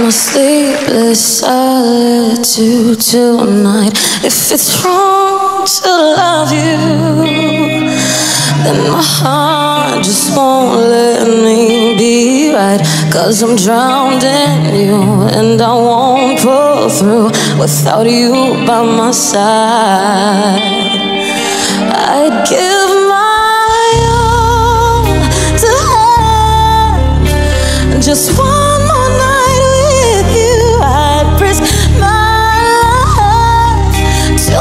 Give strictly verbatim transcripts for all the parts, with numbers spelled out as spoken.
my sleepless solitude tonight. If it's wrong to love you, then my heart just won't let me be right. Cause I'm drowned in you, and I won't pull through without you by my side. I'd give my all to have just one more night with you. I'd risk my life to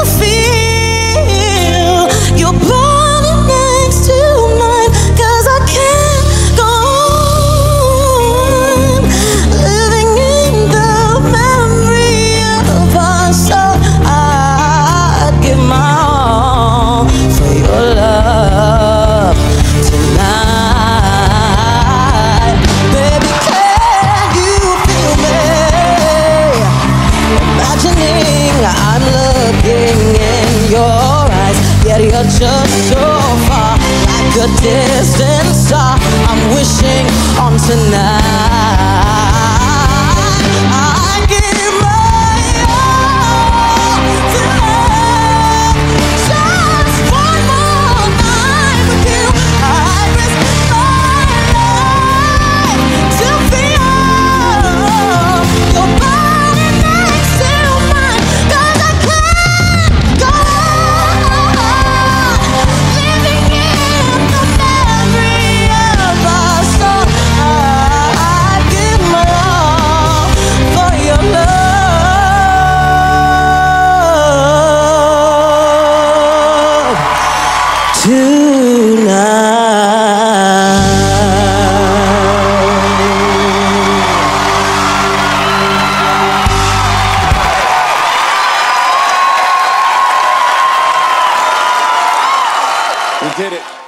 feel your body next to mine. Cause I can't go on living in the memory of us. So I'd give my all for your love tonight. Baby, can you feel me? Imagining I'm looking in your eyes, yet you're just so far, like a distant star. I'm wishing on tonight. I give my all to have just one more night with you. I risk my life to feel your body next to mine. Cause I can't go on living in the memory of us. So I give my all for your love tonight. We did it.